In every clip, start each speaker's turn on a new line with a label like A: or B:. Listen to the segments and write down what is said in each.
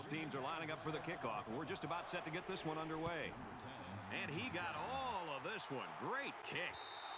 A: teams are lining up for the kickoff, and we're just about set to get this one underway. And he got all of this one. Great kick.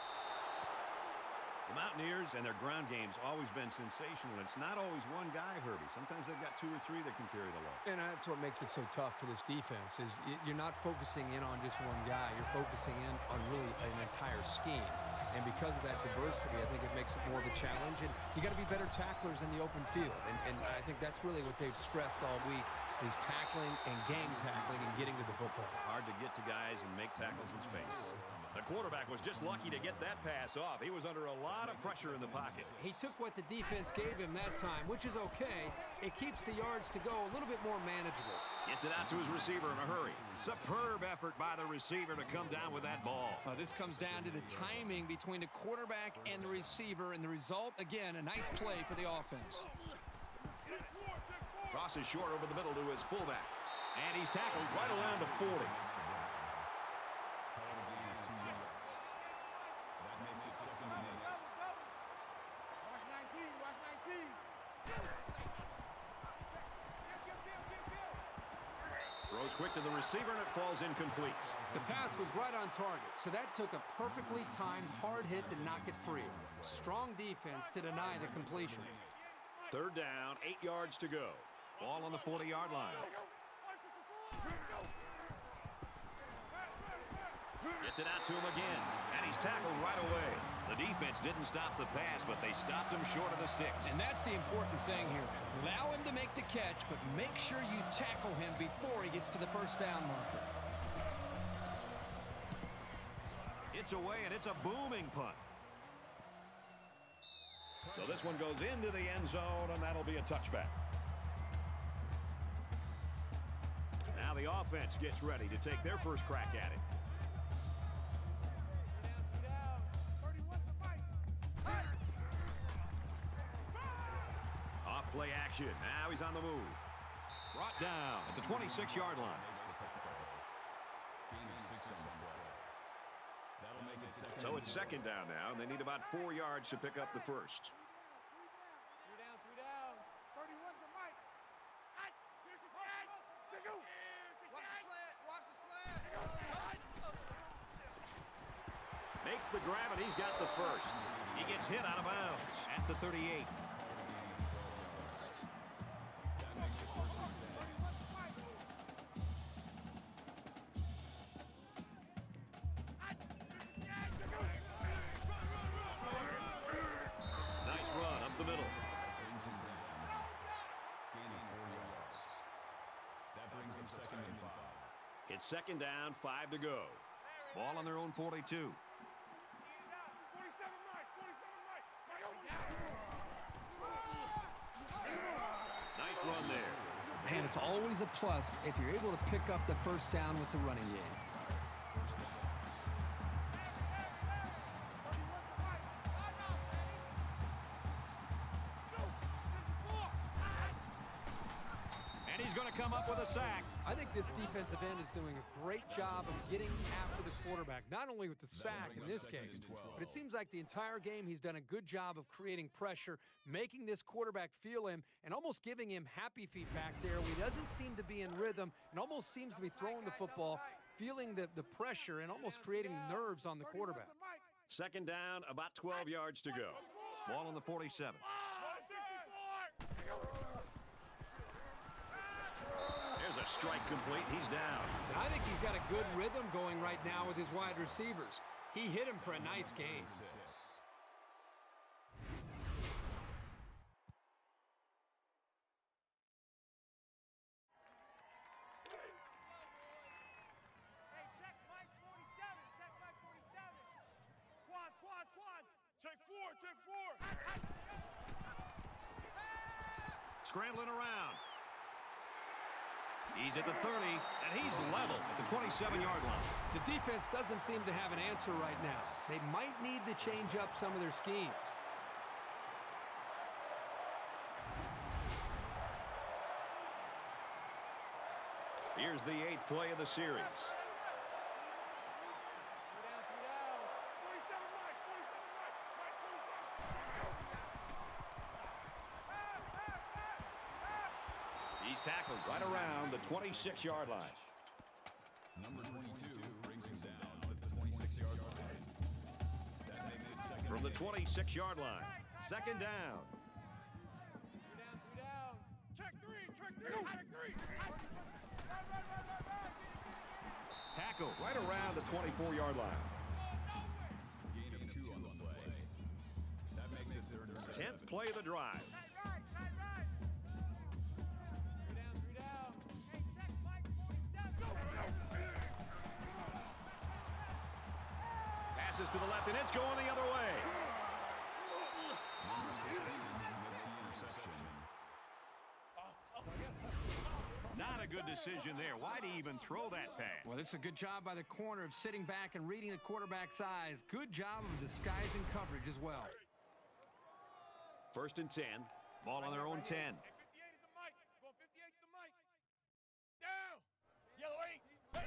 A: The Mountaineers and their ground game's always been sensational. It's not always one guy, Herbie. Sometimes they've got 2 or 3 that can carry the load.
B: And that's what makes it so tough for this defense is you're not focusing in on just one guy. You're focusing in on really an entire scheme. And because of that diversity, I think it makes it more of a challenge. And you got to be better tacklers in the open field. And I think that's really what they've stressed all week is tackling and gang tackling and getting to the football.
A: Hard to get to guys and make tackles in space. The quarterback was just lucky to get that pass off. He was under a lot of pressure in the pocket.
B: He took what the defense gave him that time, which is okay. It keeps the yards to go a little bit more manageable.
A: Gets it out to his receiver in a hurry. Superb effort by the receiver to come down with that ball.
B: This comes down to the timing between the quarterback and the receiver, and the result, again, a nice play for the offense.
A: Crosses short over the middle to his fullback. And he's tackled right around the 40. Throws quick to the receiver, and it falls incomplete.
B: The pass was right on target, so that took a perfectly timed hard hit to knock it free. Strong defense to deny the completion.
A: 3rd down, 8 yards to go. Ball on the 40-yard line. Gets it out to him again, and he's tackled right away. The defense didn't stop the pass, but they stopped him short of the sticks.
B: And that's the important thing here. Allow him to make the catch, but make sure you tackle him before he gets to the 1st down marker.
A: It's away, and it's a booming punt. So this one goes into the end zone, and that'll be a touchback. Now the offense gets ready to take their first crack at it. Off play action. Now he's on the move. Brought down at the 26-yard line. So it's 2nd down now, and they need about 4 yards to pick up the first.
C: 3 down. 31's the mic. Watch the slant.
A: Makes the grab, and he's got the first. He gets hit out of bounds at the 38. Nice run up the middle.
D: That brings him 2nd and 5.
A: It's 2nd down, 5 to go. Ball on their own 42. Nice run there.
B: And it's always a plus if you're able to pick up the 1st down with the running game.
A: And he's going to come up with a sack.
B: I think this defensive end is doing a great job of getting after the quarterback, not only with the sack in this case, but it seems like the entire game he's done a good job of creating pressure, making this quarterback feel him, and almost giving him happy feet back there where he doesn't seem to be in rhythm and almost seems to be throwing the football, feeling the pressure and almost creating nerves on the quarterback.
A: 2nd down, about 12 yards to go. Ball on the 47. There's a strike complete. He's down.
B: And I think he's got a good rhythm going right now with his wide receivers. He hit him for a nice game.
C: Check four.
A: Scrambling around. He's at the 30, and he's level at the 27-yard line.
B: The defense doesn't seem to have an answer right now. They might need to change up some of their schemes.
A: Here's the 8th play of the series. He's tackled right around the 26-yard line.
D: Number 22 brings him down at the 26-yard line. That makes it second.
A: From the 26-yard line, second down.
C: Three down. Check three. Check three.
A: Tackle right around the 24-yard line.
D: Gain of 2 on the play. That makes it third and 7.
A: 10th play of the drive.
C: Right. Three down. Hey, check Mike 47.
A: Passes to the left, and it's going the other way.
D: Number 16 makes the interception.
A: Not a good decision there. Why'd he even throw that pass?
B: Well, it's a good job by the corner of sitting back and reading the quarterback's eyes. Good job of disguising coverage as well.
A: First and 10. Ball on their own 10.
C: Hey, 58 is the mic. Going 58 is the mic. Down. Yellow 8.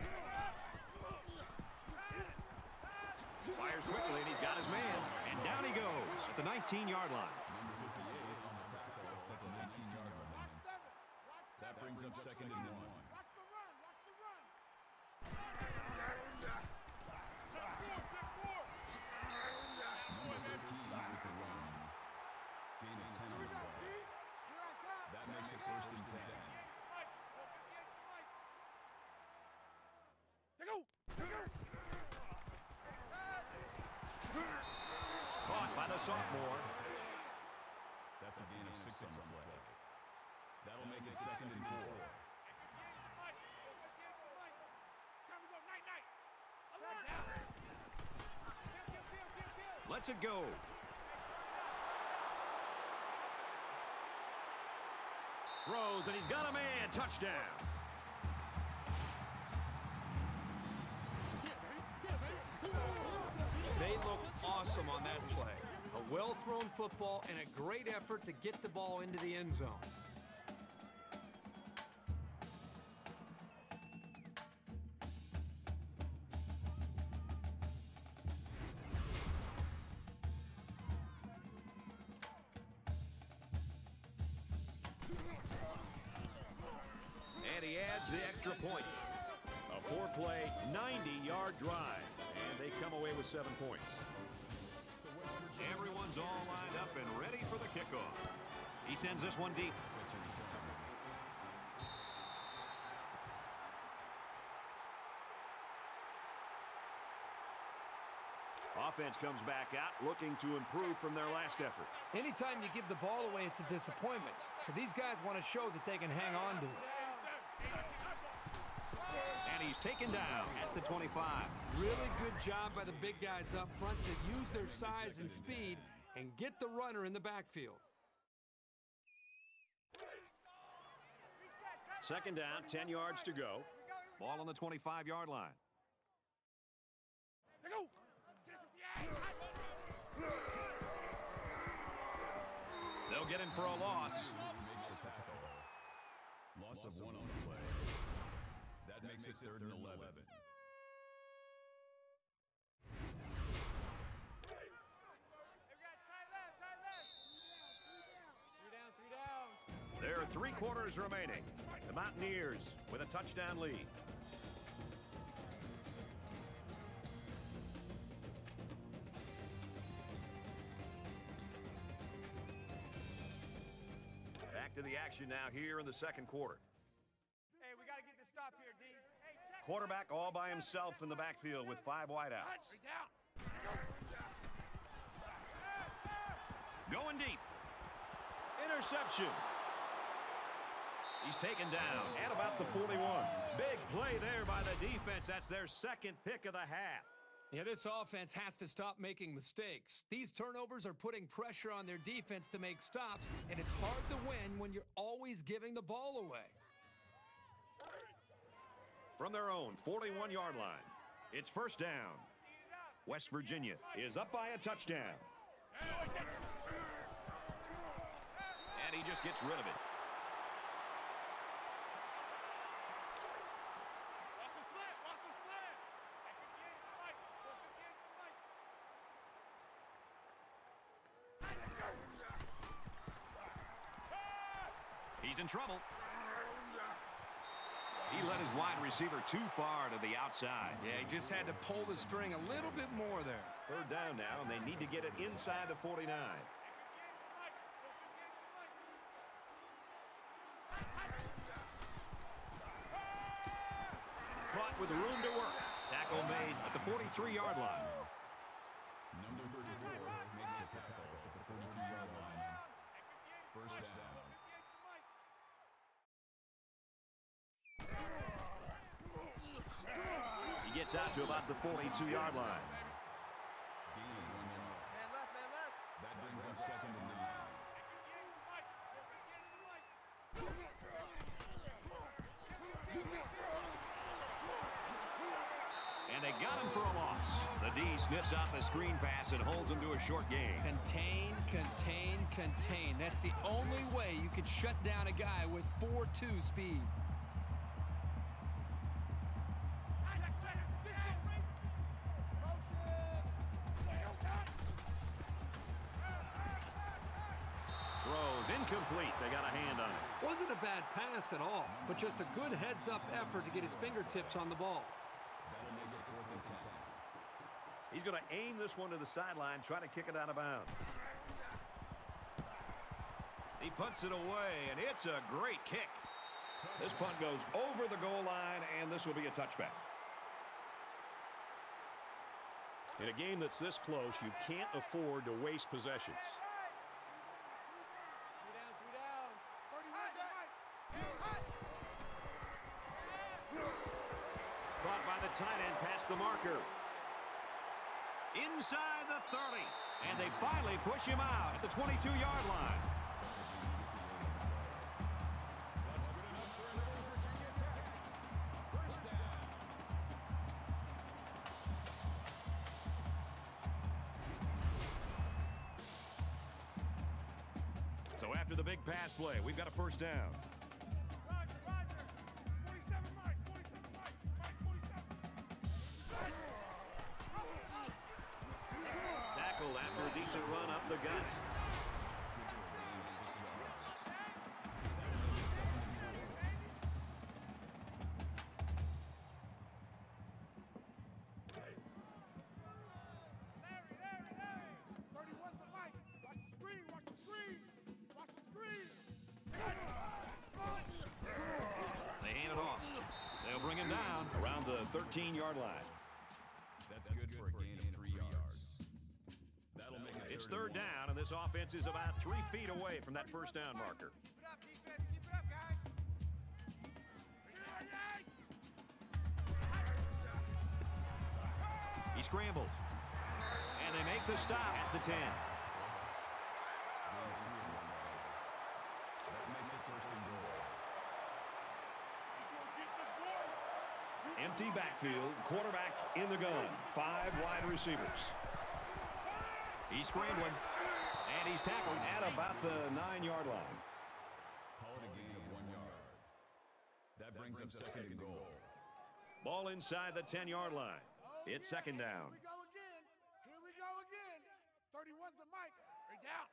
A: Fires quickly, and he's got his man. And down he goes at the 19-yard line.
D: Number 58 on the tackle at the 19-yard line.
C: Watch 7.
D: That brings up second and 1.
C: Watch the run. Check 4.
D: Number 13 with the run. Gain of 10 on the play. That makes it first and 10.
A: Caught by the sophomore.
D: That's a gain of 6 on the play. That'll make it second and 4.
A: Lets it go. Throws, and he's got a man. Touchdown.
B: They look awesome on that play. A well-thrown football and a great effort to get the ball into the end zone.
A: And he adds the extra point. A 4-play, 90-yard drive. And they come away with 7 points. Everyone's all lined up and ready for the kickoff. He sends this one deep. Offense comes back out looking to improve from their last effort.
B: Anytime you give the ball away, it's a disappointment. So these guys want to show that they can hang on to it.
A: And he's taken down at the 25.
B: Really good job by the big guys up front to use their size and speed and get the runner in the backfield.
A: Second down, 10 yards to go. Ball on the 25-yard line. They'll get him for a loss.
D: Makes the tackle. Loss of 1 on the play. That makes it third and 11.
A: There are 3 quarters remaining. The Mountaineers with a touchdown lead. Back to the action now here in the second quarter.
C: Hey, we got to get this stop here, D. Hey, check.
A: Quarterback all by himself in the backfield with 5 wideouts. Going deep. Interception. He's taken down at about the 41. Big play there by the defense. That's their second pick of the half.
B: Yeah, this offense has to stop making mistakes. These turnovers are putting pressure on their defense to make stops, and it's hard to win when you're always giving the ball away.
A: From their own 41-yard line, it's first down. West Virginia is up by a touchdown. And he just gets rid of it. He's in trouble. He let his wide receiver too far to the outside.
B: Yeah, he just had to pull the string a little bit more there.
A: Third down now, and they need to get it inside the 49. Caught with room to work. Tackle made at the 43-yard line.
D: Number 34 makes the tackle at the 43-yard line. First down.
A: He gets out to about the 42-yard line.
D: Gain of 1 yard.
C: Man left.
D: That brings him second and 9.
A: And they got him for a loss. The D sniffs out the screen pass and holds him to a short gain.
B: Contain, contain, contain. That's the only way you can shut down a guy with 4.2 speed.
A: Throws incomplete. They got a hand on it.
B: Wasn't a bad pass at all, but just a good heads-up effort to get his fingertips on the ball.
D: That'll make it 4th and 10.
A: He's going to aim this one to the sideline, try to kick it out of bounds. He punts it away, and it's a great kick. This punt goes over the goal line, and this will be a touchback. In a game that's this close, you can't afford to waste possessions. Caught by the tight end past the marker. Inside the 30. And they finally push him out at the 22-yard line. So after the big pass play, we've got a first down. Tackled after a decent run up the gut. They hand it off. They'll bring him down around the 13-yard line.
D: That's good for a gain of 3 yards. That'll make it
A: It's third down, and this offense is about 3 feet away from that first down marker.
C: Keep it up, defense. Keep it up, guys.
A: He scrambled. And they make the stop at the 10.
D: That makes it first and goal.
A: Empty backfield, quarterback in the gun. 5 wide receivers. He's scrambling, and he's tackled at about the 9-yard line.
D: Call it a gain of 1 yard. That brings up second and goal.
A: Ball inside the 10-yard line. It's second down.
C: Here we go again. Here we go again. 31's the mic. Right down.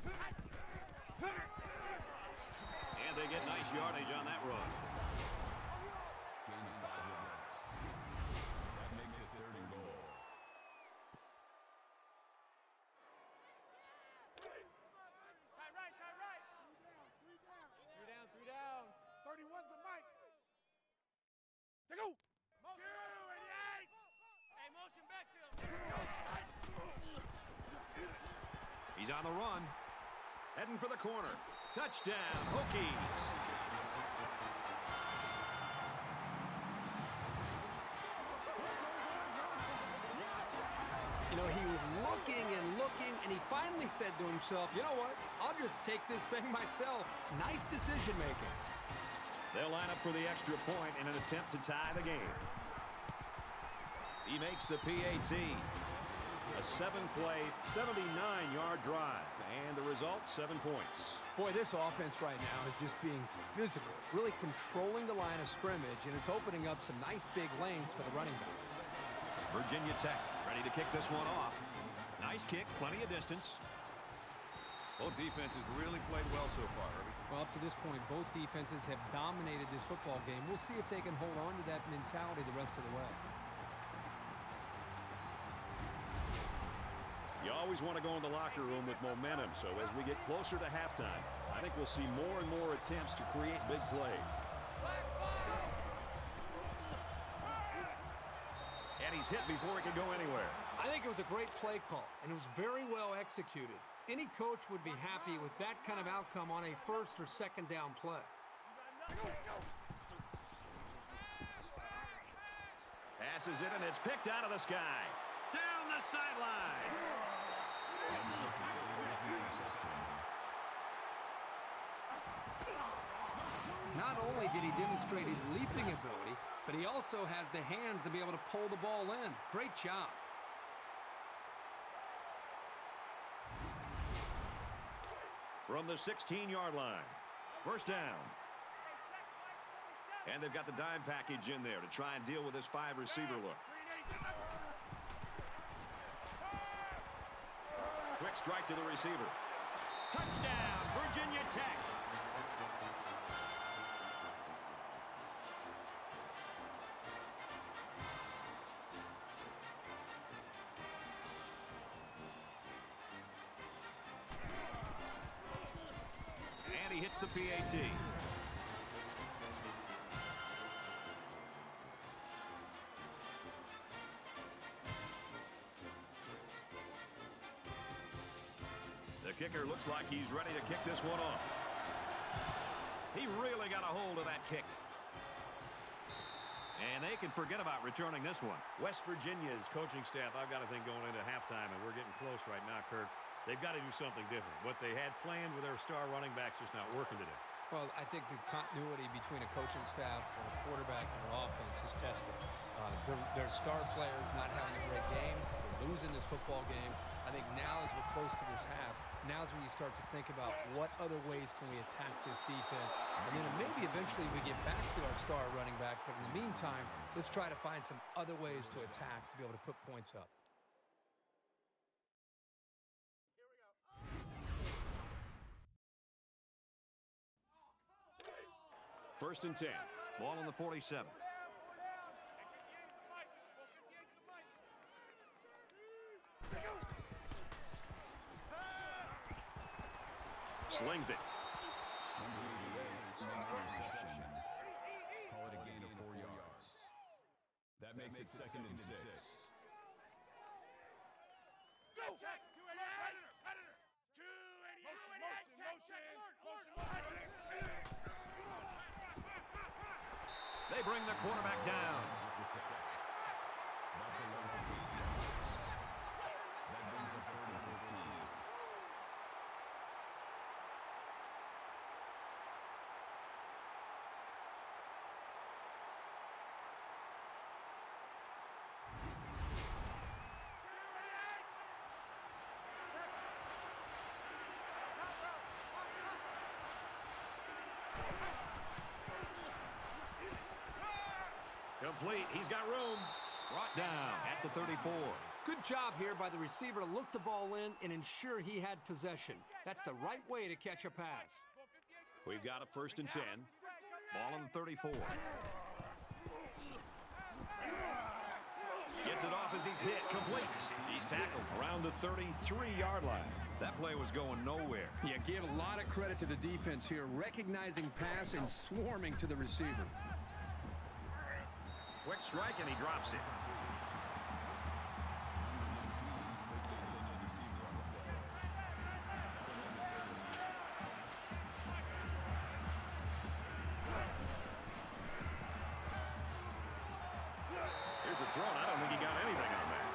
A: And they get nice yardage on that run.
D: Gain of 5 yards. That makes it third and goal.
C: Tie right. Three down. 31's the mic. Take go. Hey, motion backfield.
A: He's on the run. Heading for the corner. Touchdown, Hokies.
B: You know, he was looking, and he finally said to himself, you know what, I'll just take this thing myself. Nice decision making.
A: They'll line up for the extra point in an attempt to tie the game. He makes the PAT. A 7-play, 79-yard drive. And the result, 7 points.
B: Boy, this offense right now is just being physical, really controlling the line of scrimmage, and it's opening up some nice big lanes for the running back.
A: Virginia Tech ready to kick this one off. Nice kick, plenty of distance. Both defenses really played well so far, Herbie.
B: Well, up to this point, both defenses have dominated this football game. We'll see if they can hold on to that mentality the rest of the way.
A: You always want to go in the locker room with momentum, so as we get closer to halftime, I think we'll see more and more attempts to create big plays. And he's hit before he could go anywhere.
B: I think it was a great play call, and it was very well executed. Any coach would be happy with that kind of outcome on a first or second down play.
A: Passes it, and it's picked out of the sky. Down the sideline.
B: Not only did he demonstrate his leaping ability, but he also has the hands to be able to pull the ball in. Great job.
A: From the 16-yard line. First down. And they've got the dime package in there to try and deal with this 5-receiver look. Quick strike to the receiver. Touchdown, Virginia Tech. And he hits the PAT. The kicker looks like he's ready to kick this one off. He really got a hold of that kick. And they can forget about returning this one. West Virginia's coaching staff, I've got to think, going into halftime, and we're getting close right now, Kirk. They've got to do something different. What they had planned with their star running backs just not working today.
B: Well, I think the continuity between a coaching staff and a quarterback and an offense is tested. Their star players not having a great game. They're losing this football game. I think now as we're close to this half, now's when you start to think about what other ways can we attack this defense. And then maybe eventually we get back to our star running back. But in the meantime, let's try to find some other ways to attack to be able to put points up.
A: First and 10. Ball on the 47. Slings it.
D: Call it a gain of 4 yards. That makes it 2nd and 6.
A: They bring the quarterback down.
D: That's a loss of 8 yards. That brings us 3rd and 14.
A: Complete. He's got room. Brought down at the 34.
B: Good job here by the receiver to look the ball in and ensure he had possession. That's the right way to catch a pass.
A: We've got a 1st and 10. Ball on the 34. Gets it off as he's hit. Complete. He's tackled around the 33-yard line. That play was going nowhere.
E: Yeah, give a lot of credit to the defense here, recognizing pass and swarming to the receiver.
A: Quick strike, and he drops it. Here's the throw. I don't think he got anything on that.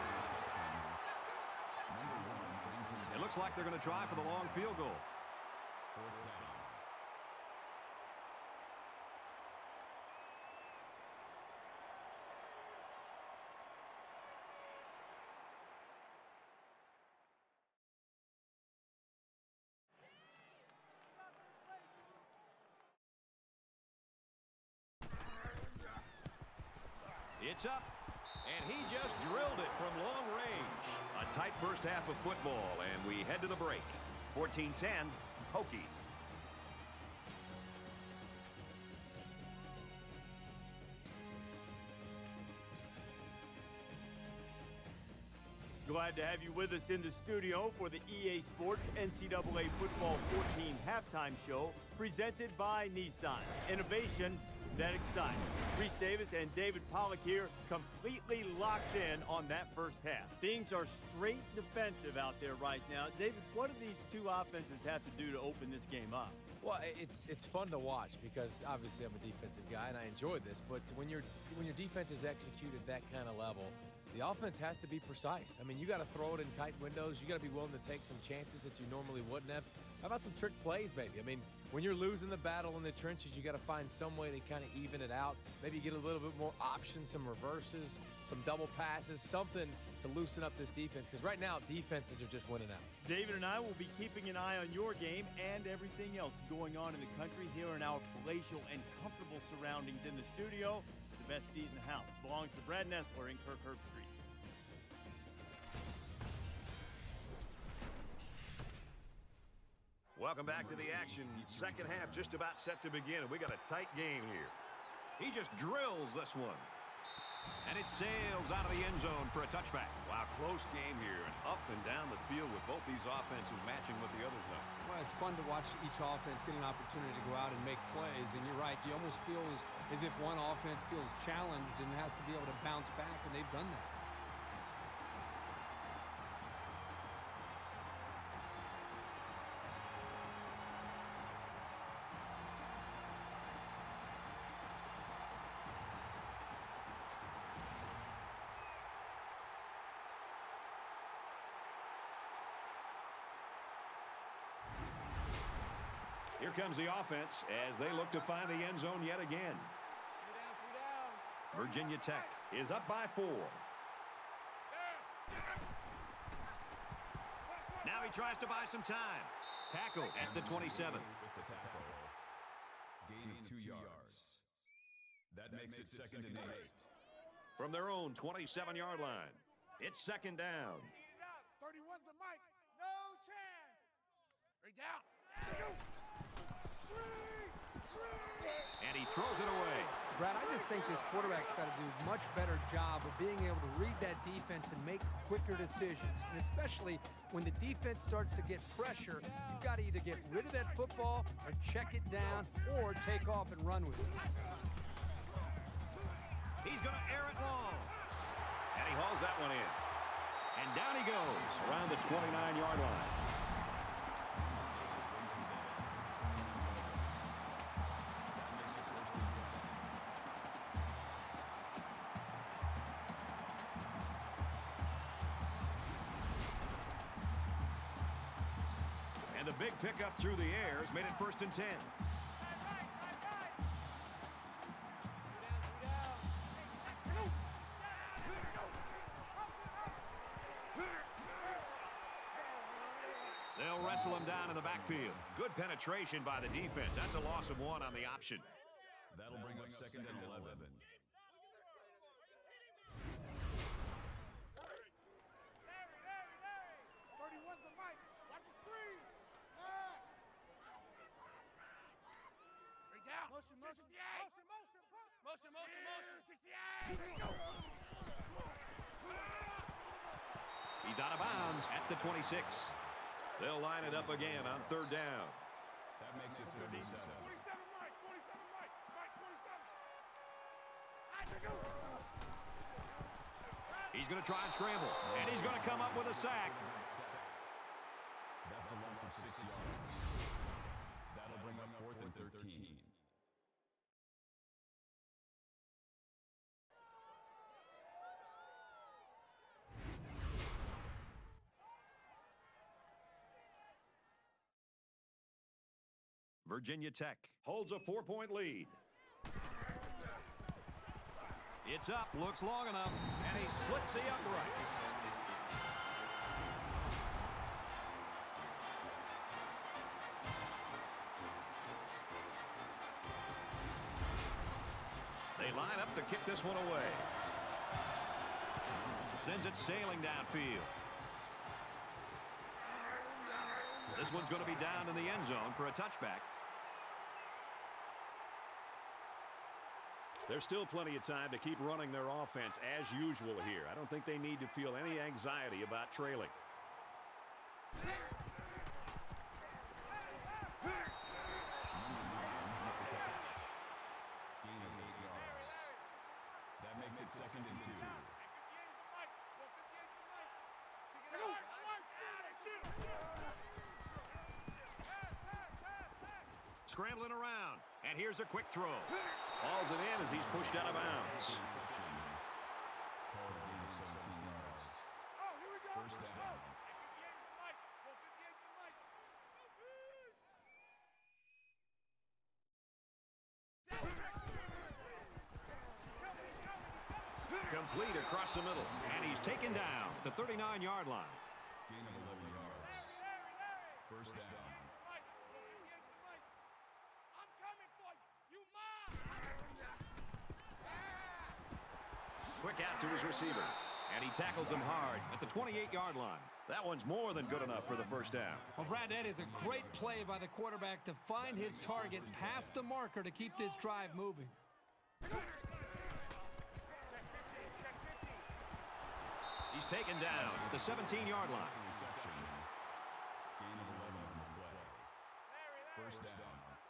A: It looks like they're going to try for the long field goal.
D: 4th down.
A: It's up, and he just drilled it from long range. A tight first half of football, and we head to the break. 14-10, Hokies.
F: Glad to have you with us in the studio for the EA Sports NCAA Football 14 halftime show presented by Nissan. Innovation that excites. Reese Davis and David Pollack here, completely locked in on that first half. Things are straight defensive out there right now. David, what do these two offenses have to do to open this game up?
G: Well, it's fun to watch because obviously I'm a defensive guy and I enjoy this. But when your defense is executed that kind of level, the offense has to be precise. I mean, you got to throw it in tight windows. You got to be willing to take some chances that you normally wouldn't have. How about some trick plays, maybe? I mean, when you're losing the battle in the trenches, you got to find some way to kind of even it out. Maybe get a little bit more options, some reverses, some double passes, something to loosen up this defense. Because right now, defenses are just winning out.
F: David and I will be keeping an eye on your game and everything else going on in the country here in our palatial and comfortable surroundings in the studio. The best seat in the house belongs to Brad Nessler in Kirkherb Street.
A: Welcome back to the action. Second half just about set to begin, and we got a tight game here. He just drills this one. And it sails out of the end zone for a touchback. Wow, close game here, and up and down the field with both these offenses matching what the others have.
B: Well, it's fun to watch each offense get an opportunity to go out and make plays, and you're right, you almost feel as if one offense feels challenged and has to be able to bounce back, and they've done that.
A: Here comes the offense as they look to find the end zone yet again. Virginia Tech is up by 4. Now he tries to buy some time. Tackle at the 27.
D: Gain of 2 yards. That makes it 2nd and 8.
A: From their own 27-yard line, it's 2nd down.
C: 31's the mic. No chance. Right down.
A: And he throws it away.
B: Brad, I just think this quarterback's got to do a much better job of being able to read that defense and make quicker decisions. And especially when the defense starts to get pressure, you've got to either get rid of that football or check it down or take off and run with it.
A: He's going to air it long. And he hauls that one in. And down he goes around the 29-yard line. And the big pickup through the air has made it 1st and 10. They'll wrestle him down in the backfield. Good penetration by the defense. That's a loss of 1 on the option.
D: That'll bring up 2nd and 11.
A: He's out of bounds at the 26. They'll line it up again on 3rd down.
D: That makes it 37.
A: He's going to try and scramble, and he's going to come up with a sack.
D: That's a loss of 6 yards. That'll bring up 4th and 13.
A: Virginia Tech holds a 4-point lead. It's up, looks long enough, and he splits the uprights. They line up to kick this one away. Sends it sailing downfield. This one's going to be down in the end zone for a touchback. There's still plenty of time to keep running their offense as usual here. I don't think they need to feel any anxiety about trailing.
D: That makes it 2nd and 2.
A: Scrambling around, and here's a quick throw. Balls it in as he's pushed out of bounds.
D: First down.
A: Complete across the middle, and he's taken down at the 39-yard line.
D: Gain of 11 yards. First down.
A: Quick out to his receiver, and he tackles him hard at the 28-yard line. That one's more than good enough for the first down.
B: Well, Brad, that is a great play by the quarterback to find his target past the marker to keep this drive moving.
A: He's taken down at the 17-yard line.
D: Gain of 11 on the play. First down.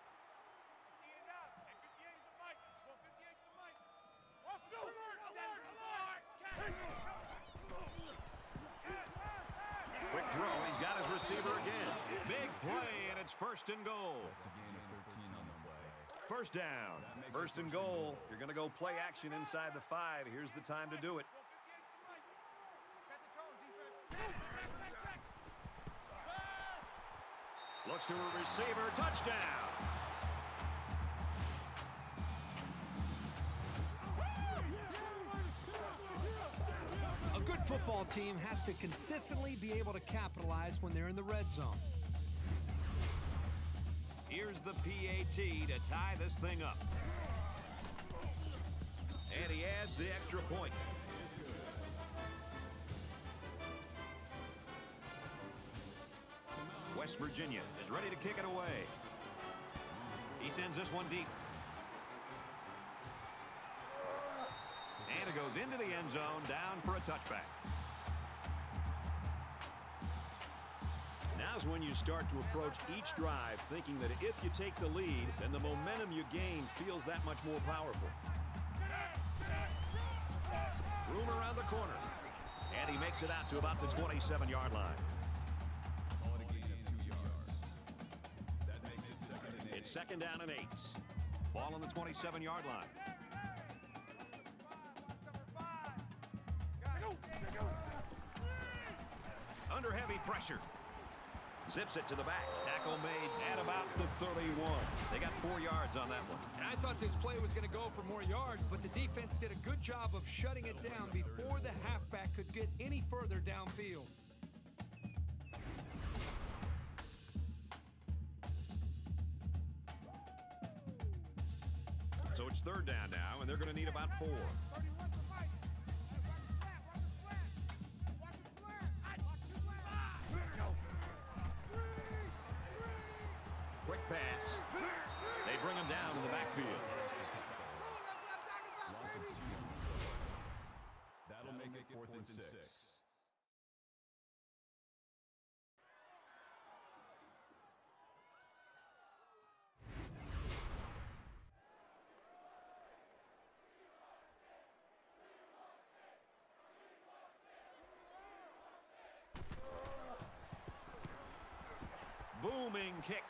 A: Quick throw, he's got his receiver again. Big play, and it's 1st and goal.
D: That's a gain of 13 on the play.
A: First down, 1st and goal. You're going to go play action inside the 5. Here's the time to do it. Looks to a receiver, touchdown.
B: A good football team has to consistently be able to capitalize when they're in the red zone.
A: Here's the PAT to tie this thing up. And he adds the extra point. West Virginia is ready to kick it away. He sends this one deep. And it goes into the end zone, down for a touchback. Now's when you start to approach each drive thinking that if you take the lead, then the momentum you gain feels that much more powerful. Room around the corner. And he makes it out to about the 27-yard line.
D: Call it a gain of 2 yards. That makes it 2nd and 8.
A: It's 2nd down and 8. Ball on the 27-yard line. Under heavy pressure. Zips it to the back. Tackle made at about the 31. They got 4 yards on that one.
B: And I thought this play was going to go for more yards, but the defense did a good job of shutting it down before the halfback could get any further downfield.
A: So it's 3rd down now, and they're going to need about 4. Quick pass. They bring him down in the backfield.
D: Loss of 2 on the play. That'll make it 4th and 6.
A: Booming kick.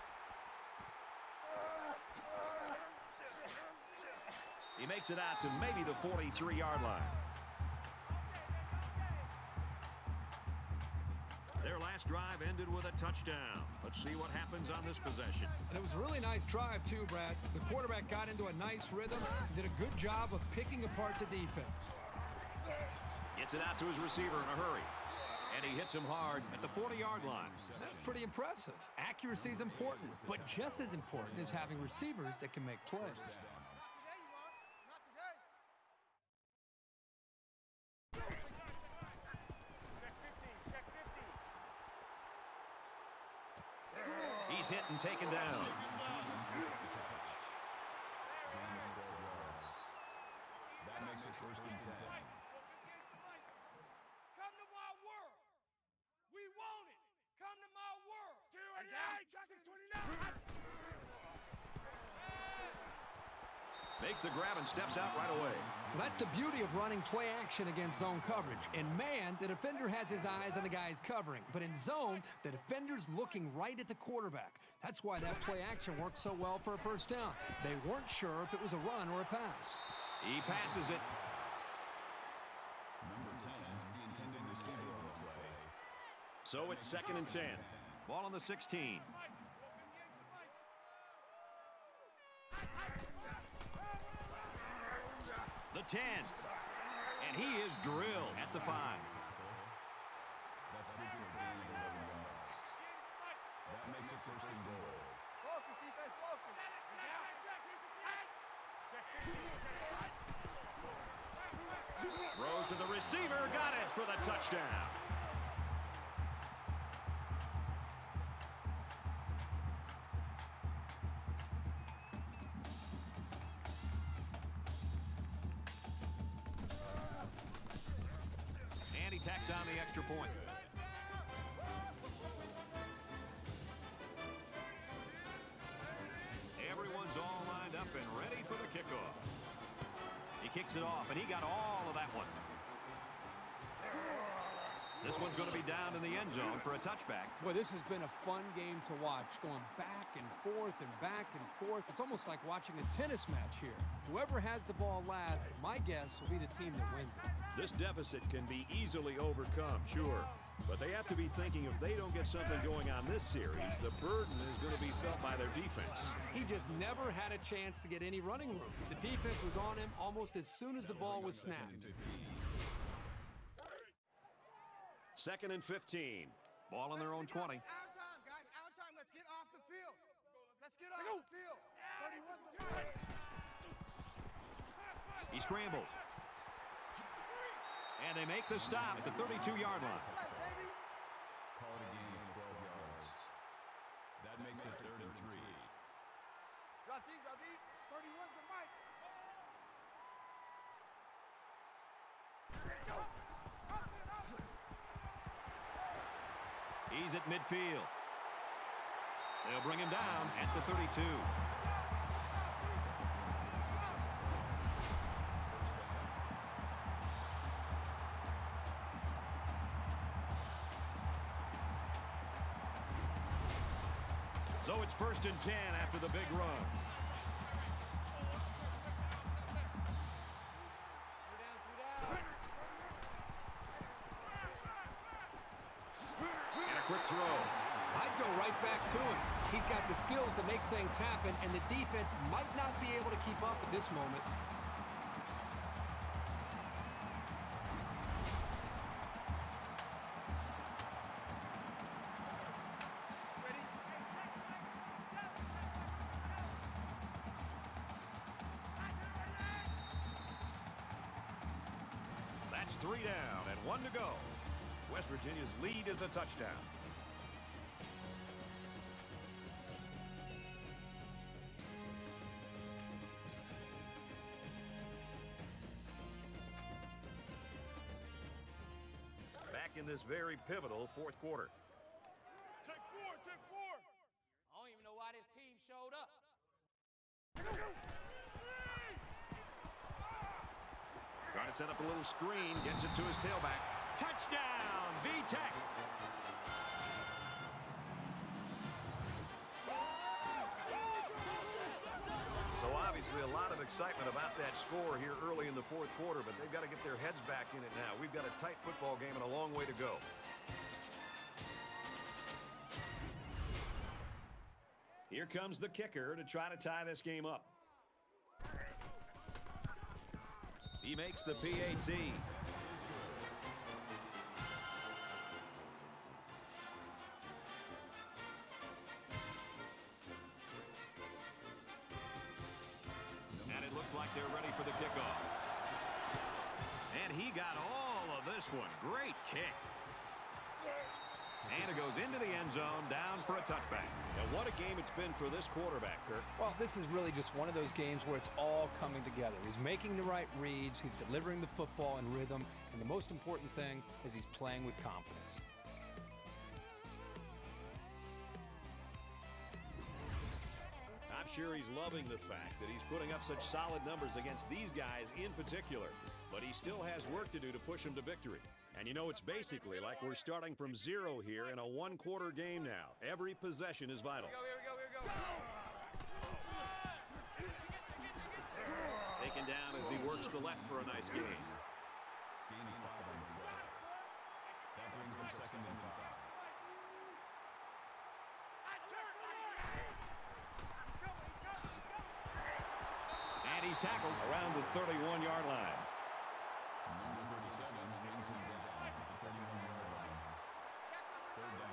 A: He makes it out to maybe the 43-yard line. Their last drive ended with a touchdown. Let's see what happens on this possession.
B: And it was a really nice drive, too, Brad. The quarterback got into a nice rhythm, did a good job of picking apart the defense.
A: Gets it out to his receiver in a hurry. And he hits him hard at the 40-yard line.
B: That's pretty impressive. Accuracy is important, but just as important is having receivers that can make plays.
A: And taken down.
D: That makes it 1st and 10.
C: Come to my world. We want it. Come to my world. 288, 29.
A: Makes the grab and steps out right away.
B: Well, that's the beauty of running play action against zone coverage. In man, the defender has his eyes on the guy's covering. But in zone, the defender's looking right at the quarterback. That's why that play action worked so well for a first down. They weren't sure if it was a run or a pass.
A: He passes it.
D: Number 10, the intended receiver on the play.
A: So it's 2nd and 10. Ball on the 16. The 10. And he is drilled at the 5.
D: That's good for a gain of 11 yards. That makes it 1st and goal.
C: Focus, defense, focus.
A: Throws to the receiver. Got it for the touchdown. And he tacks on the extra point. Everyone's all lined up and ready for the kickoff. He kicks it off, and he got all of that one. This one's going to be down in the end zone for a touchback.
B: Boy, this has been a fun game to watch, going back and forth and back and forth. It's almost like watching a tennis match here. Whoever has the ball last, my guess, will be the team that wins it.
A: This deficit can be easily overcome, sure. But they have to be thinking if they don't get something going on this series, the burden is going to be felt by their defense.
B: He just never had a chance to get any running room. The defense was on him almost as soon as the ball was snapped.
A: 2nd and 15. Ball on their own 20.
C: Out time, guys. Out time. Let's get off the field. Let's get off the field. 31's the
A: He scrambles. And they make the stop at the 32-yard line.
D: Call it a gain of 12 yards. That makes it 3rd and 3.
C: Drop deep, drop deep. 31's the mic.
A: He's at midfield. They'll bring him down at the 32. So it's 1st and 10 after the big run. And a quick throw.
B: I'd go right back to him. He's got the skills to make things happen, and the defense might not be able to keep up at this moment.
A: That's 3 down and 1 to go. West Virginia's lead is a touchdown. Back in this very pivotal 4th quarter.
C: Take 4, take 4.
H: I don't even know why this team showed up.
A: Trying to set up a little screen, gets it to his tailback. Touchdown, V-Tech. So obviously a lot of excitement about that score here early in the 4th quarter, but they've got to get their heads back in it now. We've got a tight football game and a long way to go. Here comes the kicker to try to tie this game up. He makes the PAT. And it looks like they're ready for the kickoff. And he got all of this one. Great kick. And it goes into the end zone, down for a touchback. And what a game it's been for this quarterback, Kirk.
B: Well, this is really just one of those games where it's all coming together. He's making the right reads, he's delivering the football in rhythm, and the most important thing is he's playing with confidence.
A: I'm sure he's loving the fact that he's putting up such solid numbers against these guys in particular. But he still has work to do to push him to victory. And you know, it's basically like we're starting from zero here in a one-quarter game now. Every possession is vital.
C: Here we go.
A: Taken down as he works the left for a nice gain.
D: Gaining 5 on the way. That brings him 2nd and 5.
A: And he's tackled around the 31-yard line.
D: Number 37 brings him down at the 31-yard line. 3rd down.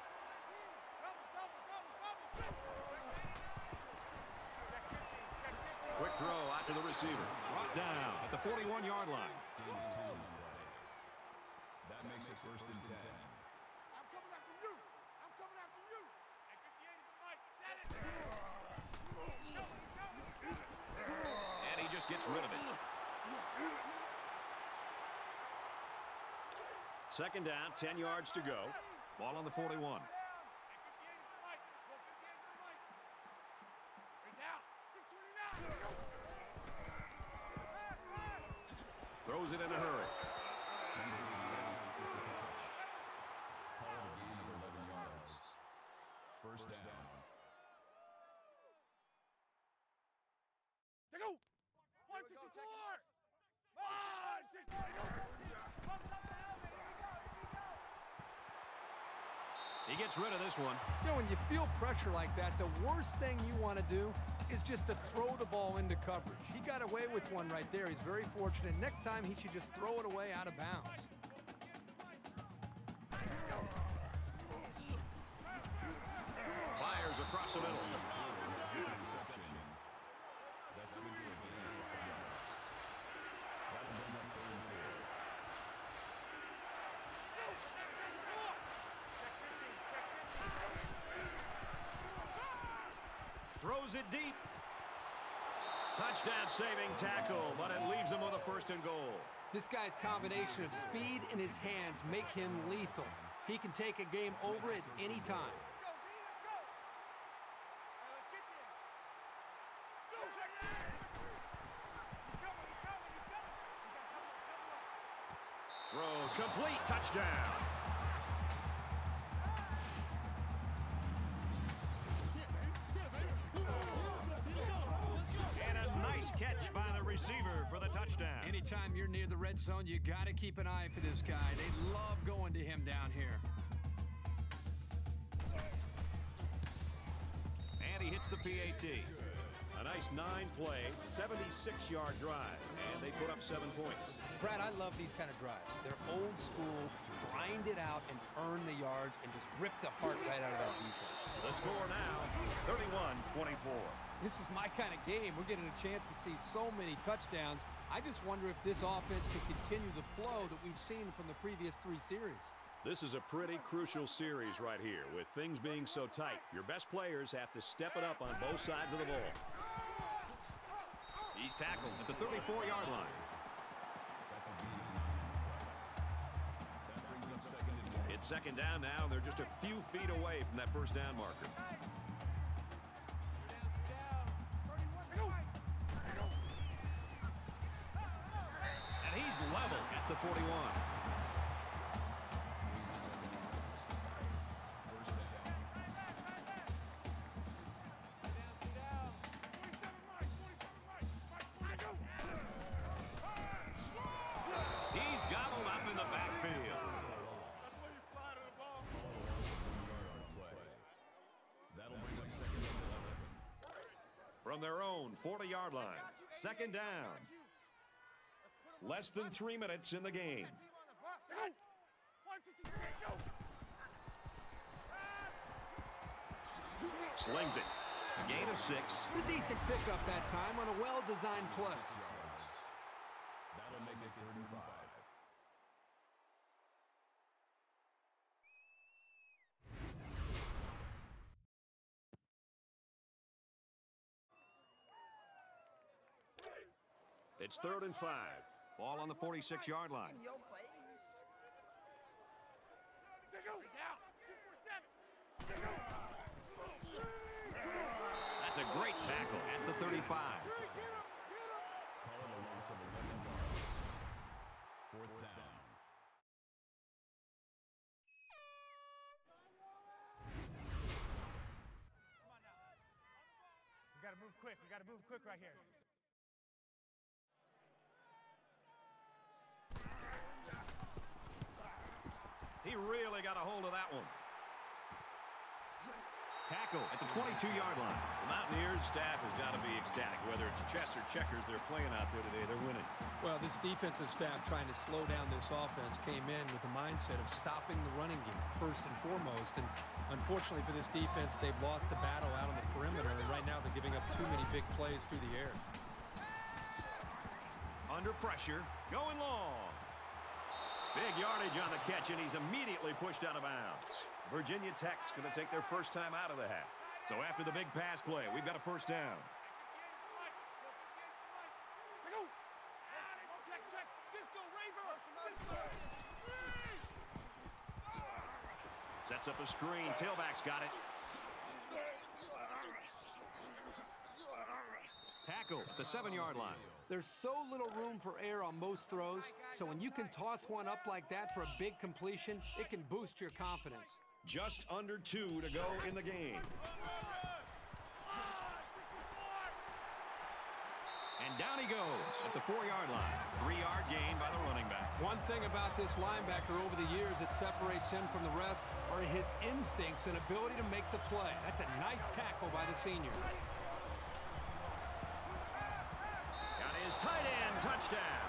A: Quick throw out to the receiver. Brought down at the 41-yard line.
D: Gaining 10 on the play. That makes it 1st and 10.
C: I'm coming after you. And 58 is the mic.
A: And he just gets rid of it. 2nd down, 10 yards to go. Ball on the 41. Throws it in a hurry.
D: Number 88 took the catch. Called a gain of 11 yards. 1st down.
C: Take go. 164.
A: He gets rid of this one.
B: You know, when you feel pressure like that, the worst thing you want to do is just to throw the ball into coverage. He got away with one right there. He's very fortunate. Next time, he should just throw it away out of bounds.
A: Fires across the middle.
D: Interception. That's good for a gain of 5 yards. That'll bring up 3rd and 4.
A: Throws it deep. Touchdown saving tackle, but it leaves him with a 1st and goal.
B: This guy's combination of speed and his hands make him lethal. He can take a game over at any time.
A: Throws complete, touchdown. And a nice catch by the receiver for the touchdown.
B: Anytime you're near the red zone, you got to keep an eye for this guy. They love going to him down here.
A: And he hits the PAT. A nice 9-play, 76-yard drive. And they put up 7 points.
B: Brad, I love these kind of drives. They're old school, grind it out and earn the yards and just rip the heart right out of that defense.
A: The score now, 31-24.
B: This is my kind of game. We're getting a chance to see so many touchdowns. I just wonder if this offense can continue the flow that we've seen from the previous 3 series.
A: This is a pretty crucial series right here. With things being so tight, your best players have to step it up on both sides of the ball. He's tackled at the 34-yard line.
D: That's a gain of 9 on the play. That brings up 2nd and 1.
A: It's 2nd down now, and they're just a few feet away from that 1st down marker. And he's level at the 41. He's gobbled up in the backfield.
D: That'll bring up 2nd and 11.
A: From their own 40-yard line, 2nd down. Less than 3 minutes in the game. Slings it. A gain of 6.
B: It's a decent pickup that time on a well-designed play.
D: That'll make it 3rd and 5.
A: It's 3rd and 5. Ball on the 46-yard line.
C: In your face. Down. 247.
A: That's a great tackle at the 35.
D: Call it a loss of 11 yards. 4th down.
C: We got to move quick. We got to move quick right here.
A: He really got a hold of that one. Tackle at the 22-yard line. The Mountaineers staff has got to be ecstatic. Whether it's chess or checkers they're playing out there today, they're winning.
B: Well, this defensive staff trying to slow down this offense came in with the mindset of stopping the running game first and foremost. And unfortunately for this defense, they've lost the battle out on the perimeter. And right now they're giving up too many big plays through the air.
A: Under pressure, going long. Big yardage on the catch, and he's immediately pushed out of bounds. Virginia Tech's going to take their first time out of the half. So after the big pass play, we've got a first down. Sets up a screen. Tailback's got it. Tackle at the 7-yard line.
B: There's so little room for error on most throws, so when you can toss one up like that for a big completion, it can boost your confidence.
A: Just under 2 to go in the game. And down he goes at the 4-yard line. 3-yard gain by the running back.
B: One thing about this linebacker over the years that separates him from the rest are his instincts and ability to make the play. That's a nice tackle by the senior.
A: Got his tight end touchdown.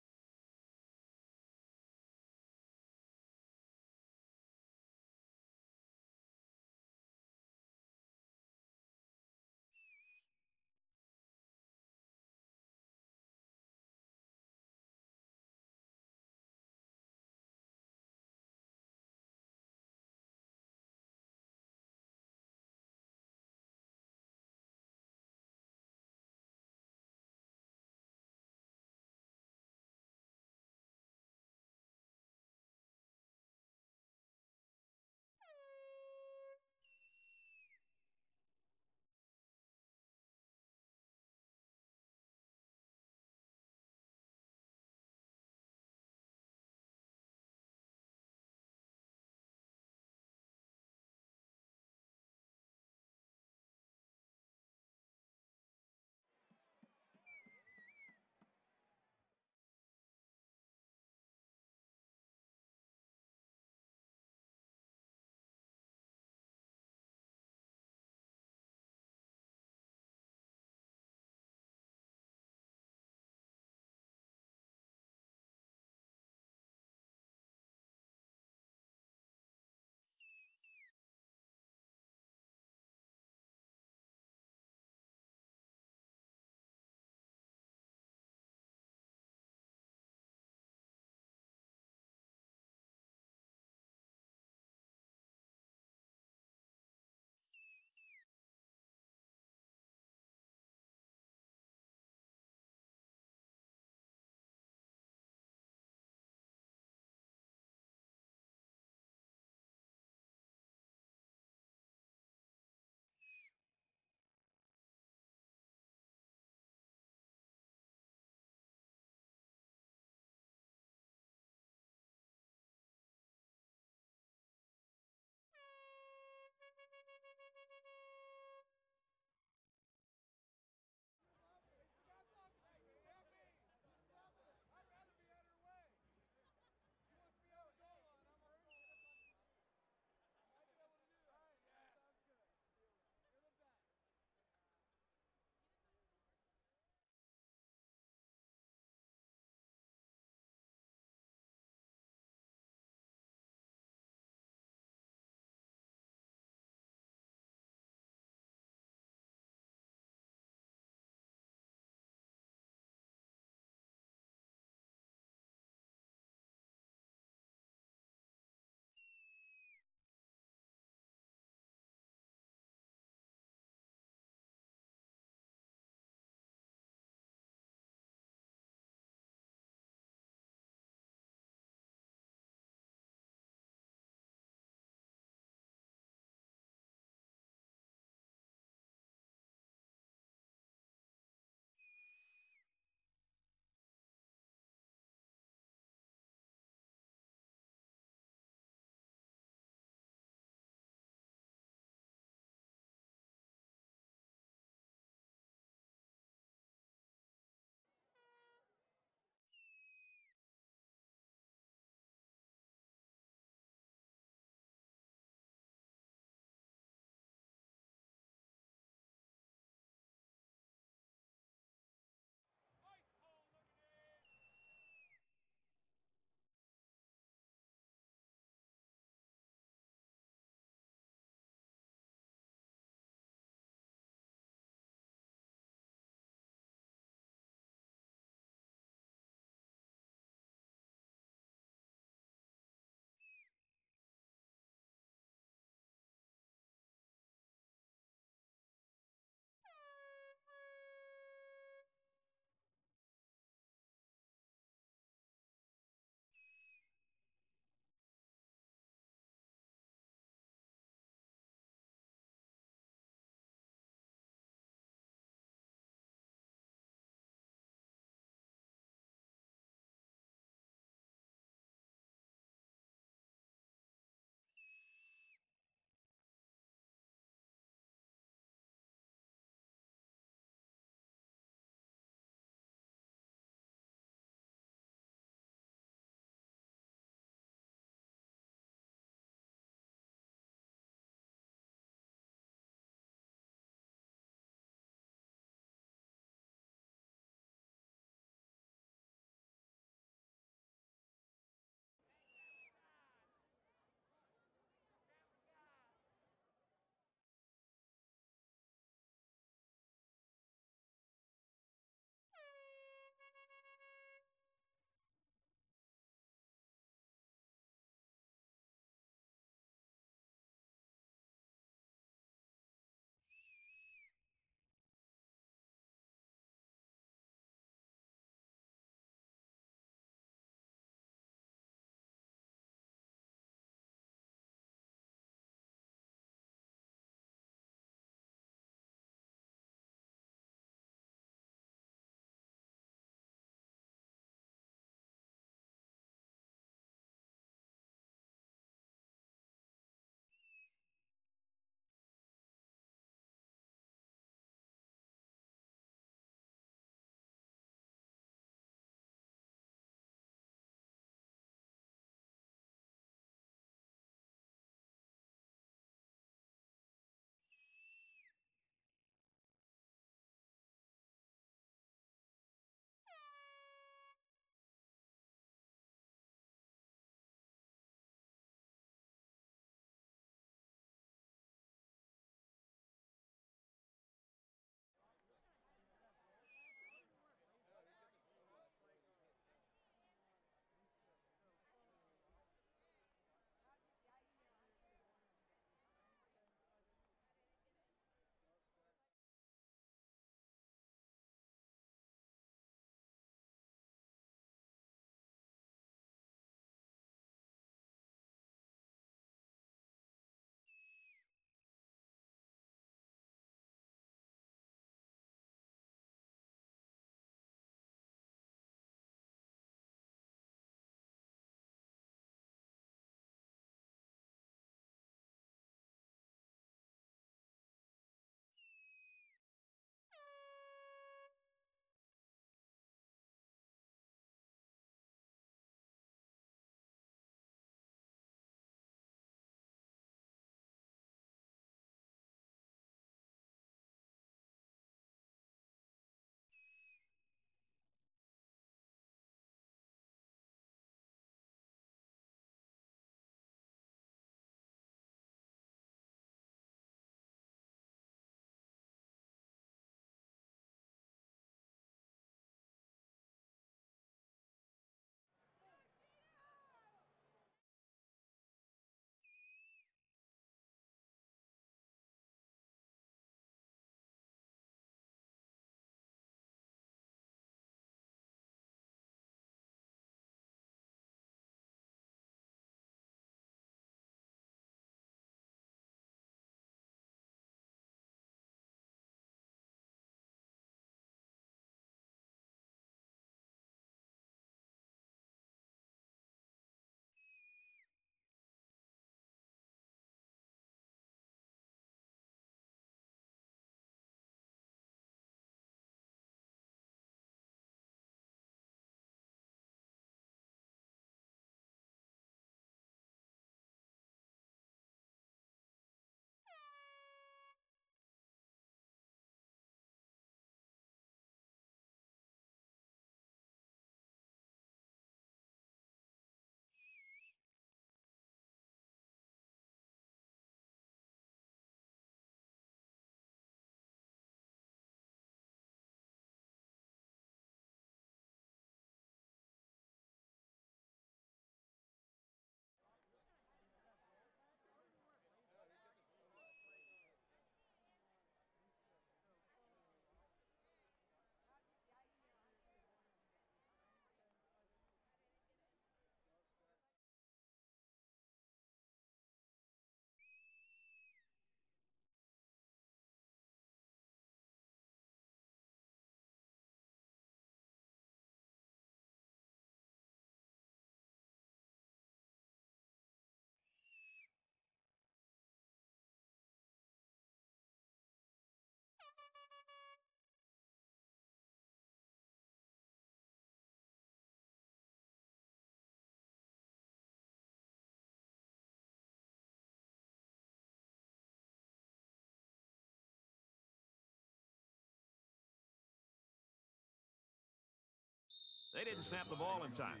A: They didn't snap the ball in time.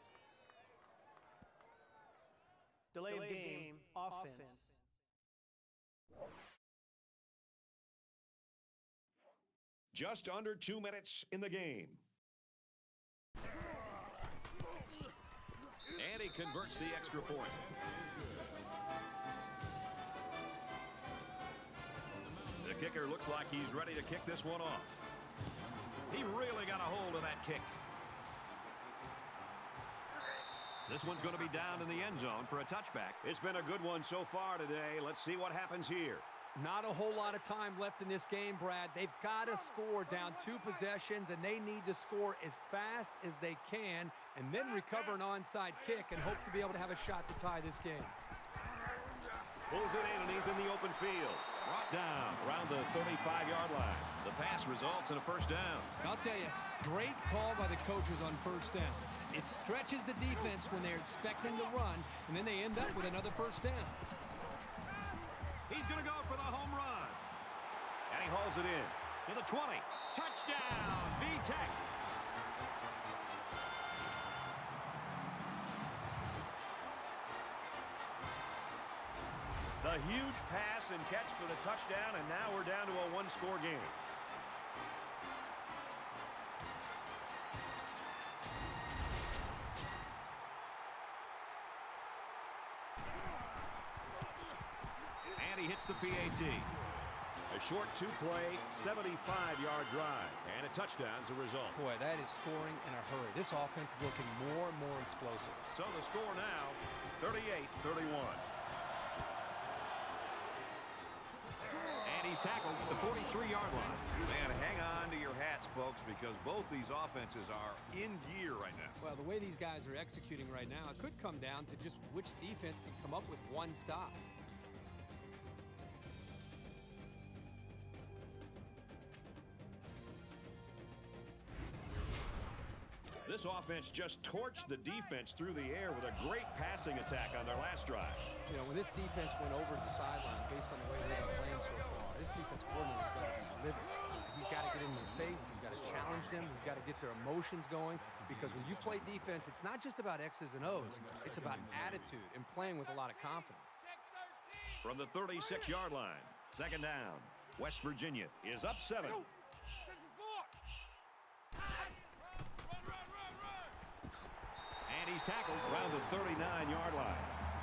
I: Delay of game, offense.
A: Just under 2 minutes in the game. And he converts the extra point. The kicker looks like he's ready to kick this one off. He really got a hold of that kick. This one's going to be down in the end zone for a touchback. It's been a good one so far today. Let's see what happens here.
B: Not a whole lot of time left in this game, Brad. They've got to score down 2 possessions, and they need to score as fast as they can and then recover an onside kick and hope to be able to have a shot to tie this game.
A: Pulls it in, and he's in the open field. Brought down around the 35-yard line. The pass results in a first down.
B: I'll tell you, great call by the coaches on first down. It stretches the defense when they're expecting to run, and then they end up with another first down.
A: He's going to go for the home run. And he hauls it in to the 20. Touchdown, V-Tech. The huge pass and catch for the touchdown, and now we're down to a one-score game. And he hits the PAT. A short two-play, 75-yard drive, and a touchdown as a result.
B: Boy, that is scoring in a hurry. This offense is looking more and more explosive.
A: So the score now, 38-31. He's tackled at the 43-yard line. Man, hang on to your hats, folks, because both these offenses are in gear right now.
B: Well, the way these guys are executing right now, it could come down to just which defense can come up with one stop.
A: This offense just torched the defense through the air with a great passing attack on their last drive.
B: You know, when this defense went over to the sideline based on the way they've been playing so far, this defense coordinator has got to be livid. He's got to get in their face. He's got to challenge them. He's got to get their emotions going, because when you play defense, it's not just about X's and O's. It's about attitude and playing with a lot of confidence.
A: From the 36-yard line, second down, West Virginia is up 7. And he's tackled around the 39-yard line.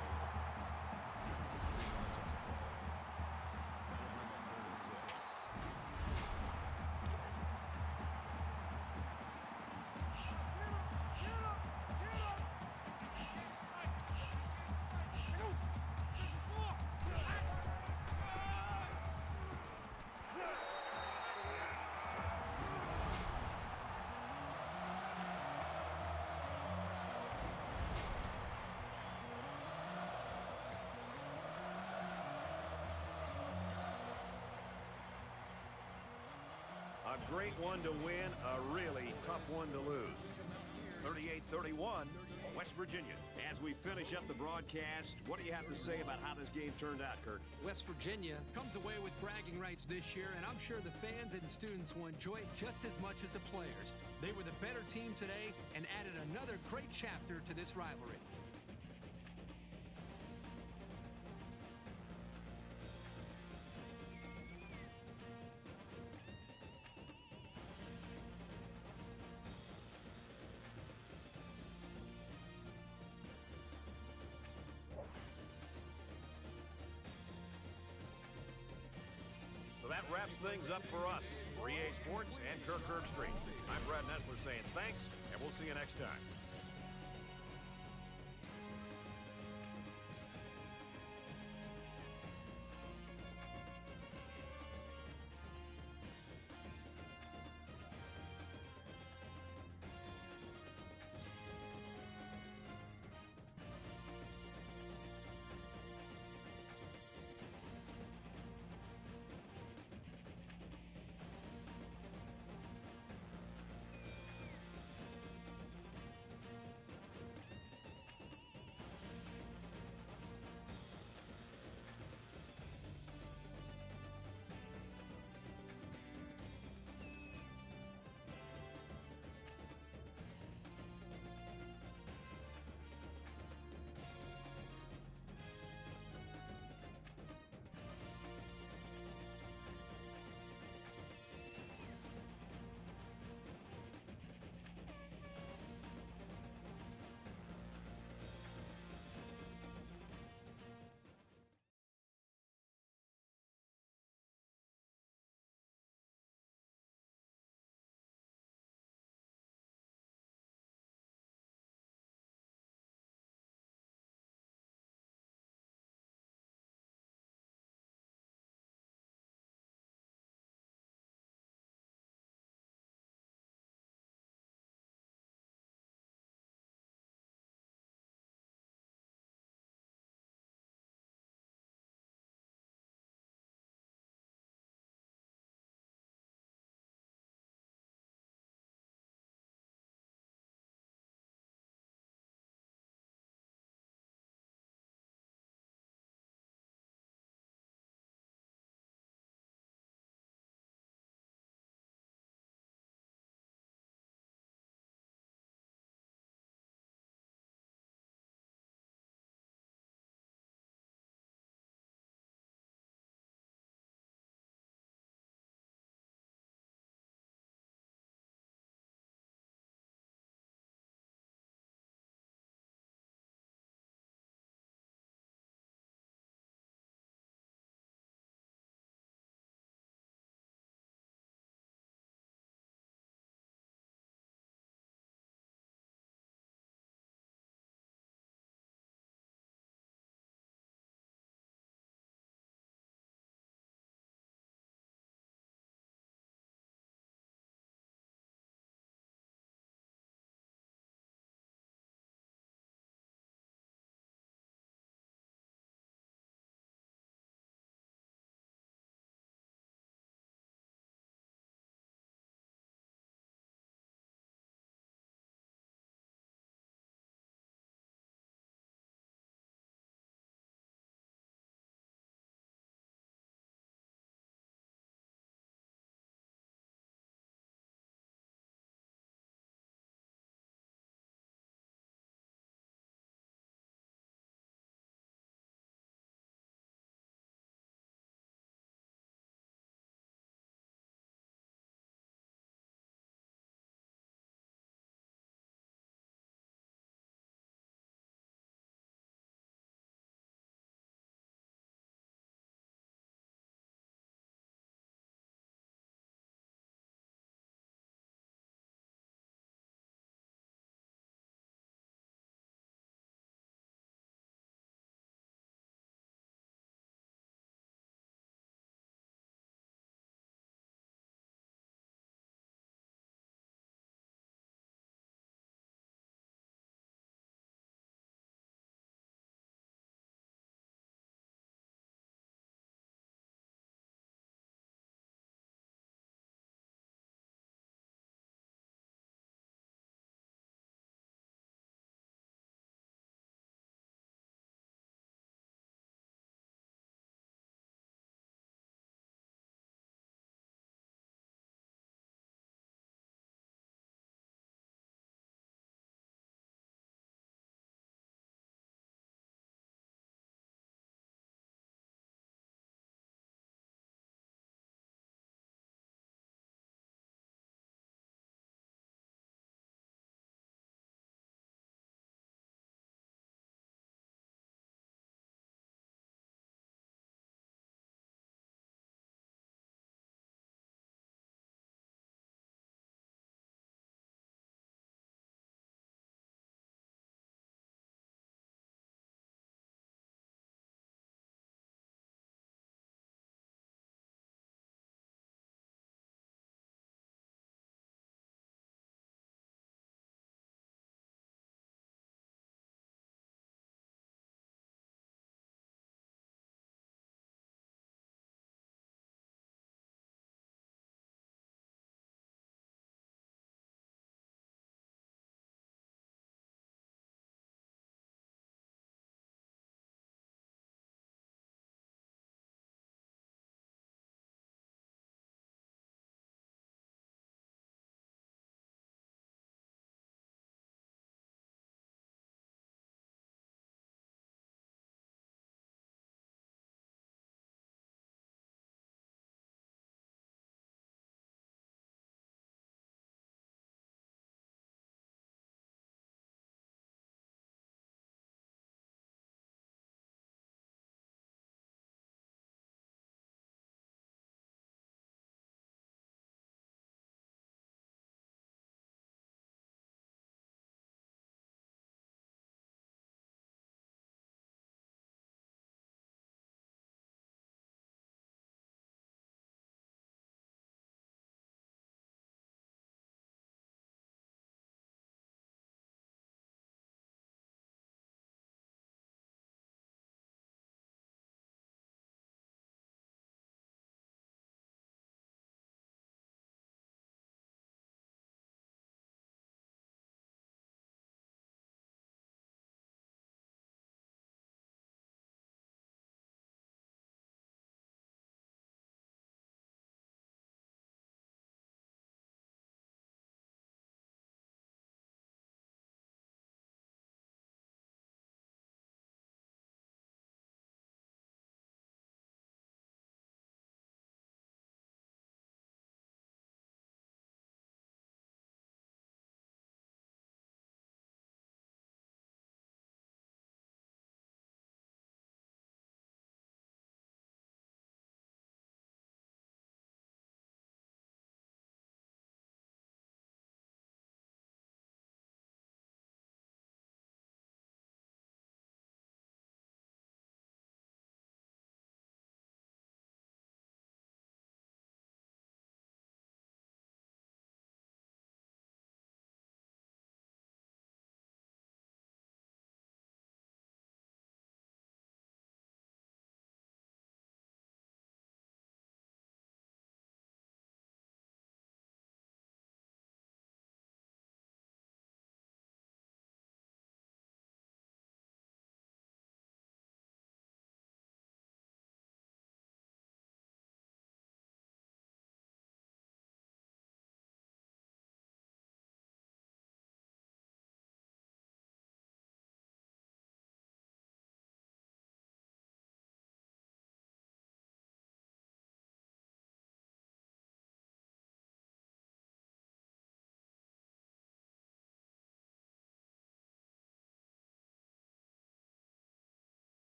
A: A great one to win, a really tough one to lose. 38-31, West Virginia. As we finish up the broadcast, what do you have to say about how this game turned out, Kirk?
B: West Virginia comes away with bragging rights this year, and I'm sure the fans and students will enjoy it just as much as the players. They were the better team today and added another great chapter to this rivalry.
A: So that wraps things up for us. For EA Sports and Kirk Herbstreit. I'm Brad Nessler saying thanks, and we'll see you next time.